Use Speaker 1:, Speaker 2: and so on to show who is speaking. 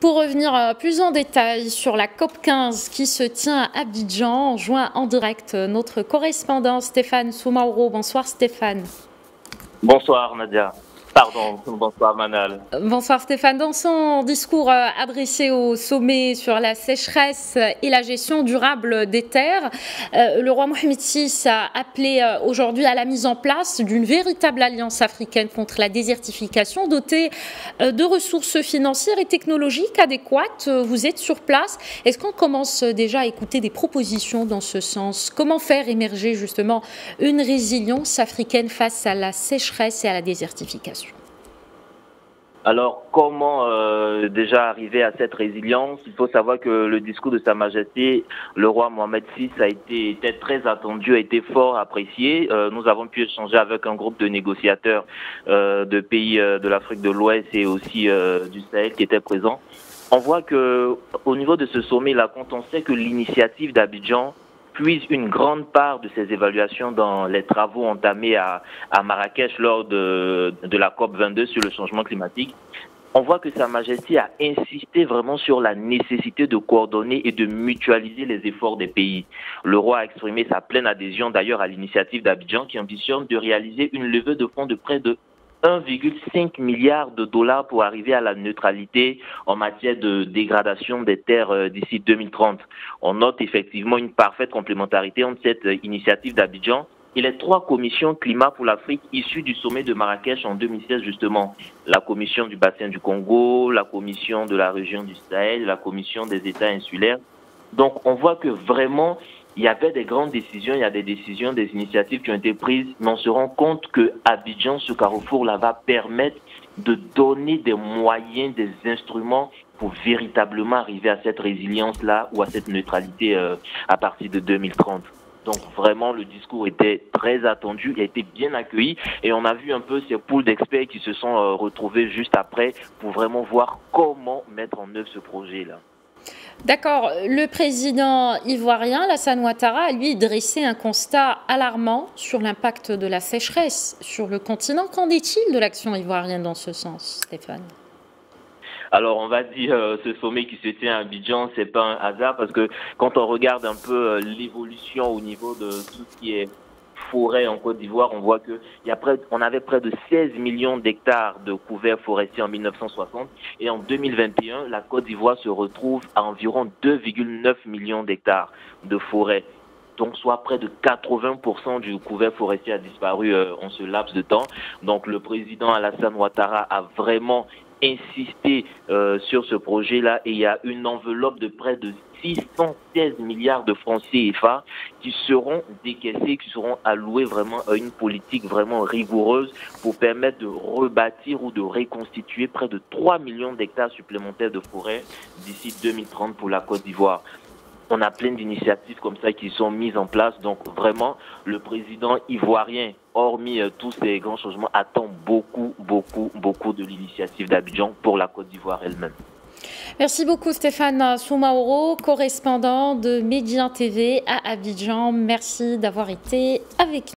Speaker 1: Pour revenir plus en détail sur la COP15 qui se tient à Abidjan, on joint en direct notre correspondant Stéphane Soumaoro. Bonsoir Stéphane.
Speaker 2: Bonsoir Nadia. Pardon, bonsoir Manal.
Speaker 1: Bonsoir Stéphane. Dans son discours adressé au sommet sur la sécheresse et la gestion durable des terres, le roi Mohamed VI a appelé aujourd'hui à la mise en place d'une véritable alliance africaine contre la désertification, dotée de ressources financières et technologiques adéquates. Vous êtes sur place. Est-ce qu'on commence déjà à écouter des propositions dans ce sens? Comment faire émerger justement une résilience africaine face à la sécheresse et à la désertification?
Speaker 2: Alors, comment déjà arriver à cette résilience? Il faut savoir que le discours de Sa Majesté, le roi Mohamed VI, était très attendu, a été fort apprécié. Nous avons pu échanger avec un groupe de négociateurs de pays de l'Afrique de l'Ouest et aussi du Sahel qui étaient présents. On voit que au niveau de ce sommet-là, quand on sait que l'initiative d'Abidjan puise une grande part de ses évaluations dans les travaux entamés à Marrakech lors de la COP22 sur le changement climatique, on voit que Sa Majesté a insisté vraiment sur la nécessité de coordonner et de mutualiser les efforts des pays. Le roi a exprimé sa pleine adhésion d'ailleurs à l'initiative d'Abidjan qui ambitionne de réaliser une levée de fonds de près de 1,5 milliard de dollars pour arriver à la neutralité en matière de dégradation des terres d'ici 2030. On note effectivement une parfaite complémentarité entre cette initiative d'Abidjan et les 3 commissions climat pour l'Afrique issues du sommet de Marrakech en 2016 justement. La commission du bassin du Congo, la commission de la région du Sahel, la commission des États insulaires. Donc on voit que vraiment il y avait des grandes décisions, il y a des décisions, des initiatives qui ont été prises, mais on se rend compte que Abidjan, ce carrefour-là, va permettre de donner des moyens, des instruments pour véritablement arriver à cette résilience-là ou à cette neutralité à partir de 2030. Donc vraiment, le discours était très attendu, il a été bien accueilli et on a vu un peu ces pools d'experts qui se sont retrouvés juste après pour vraiment voir comment mettre en œuvre ce projet-là.
Speaker 1: D'accord. Le président ivoirien, Alassane Ouattara, a lui dressé un constat alarmant sur l'impact de la sécheresse sur le continent. Qu'en est-il de l'action ivoirienne dans ce sens, Stéphane?
Speaker 2: Alors on va dire ce sommet qui se tient à Abidjan, c'est pas un hasard parce que quand on regarde un peu l'évolution au niveau de tout ce qui est forêt en Côte d'Ivoire, on voit que on avait près de 16 millions d'hectares de couverts forestiers en 1960 et en 2021, la Côte d'Ivoire se retrouve à environ 2,9 millions d'hectares de forêt. Donc soit près de 80% du couvert forestier a disparu en ce laps de temps. Donc le président Alassane Ouattara a vraiment insisté sur ce projet-là et il y a une enveloppe de près de 616 milliards de francs CFA qui seront décaissés, qui seront alloués vraiment à une politique vraiment rigoureuse pour permettre de rebâtir ou de reconstituer près de 3 millions d'hectares supplémentaires de forêt d'ici 2030 pour la Côte d'Ivoire. On a plein d'initiatives comme ça qui sont mises en place. Donc vraiment, le président ivoirien, hormis tous ces grands changements, attend beaucoup de l'initiative d'Abidjan pour la Côte d'Ivoire elle-même.
Speaker 1: Merci beaucoup Stéphane Soumaoro, correspondant de Médien TV à Abidjan. Merci d'avoir été avec nous.